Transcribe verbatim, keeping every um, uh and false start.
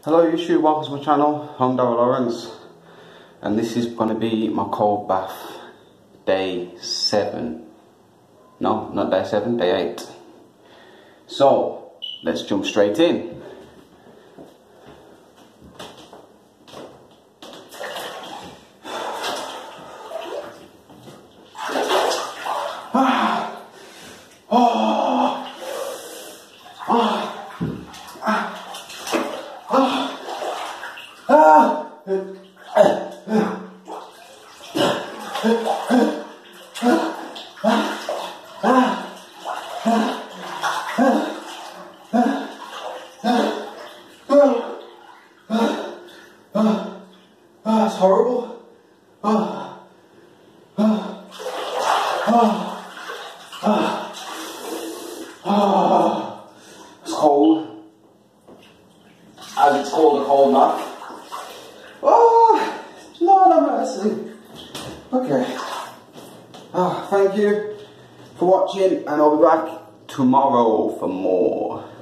Hello YouTube, welcome to my channel. I'm Daryl Lawrence and this is going to be my cold bath day seven. No, not day seven, day eight. So let's jump straight in. Ah. Oh. Ah. Ah. Ah! That's horrible. Ah! Ah! Ah! Ah! Ah! It's cold. As it's called, a cold bath. Oh, Lord have mercy. Okay. Oh, thank you for watching, and I'll be back tomorrow for more.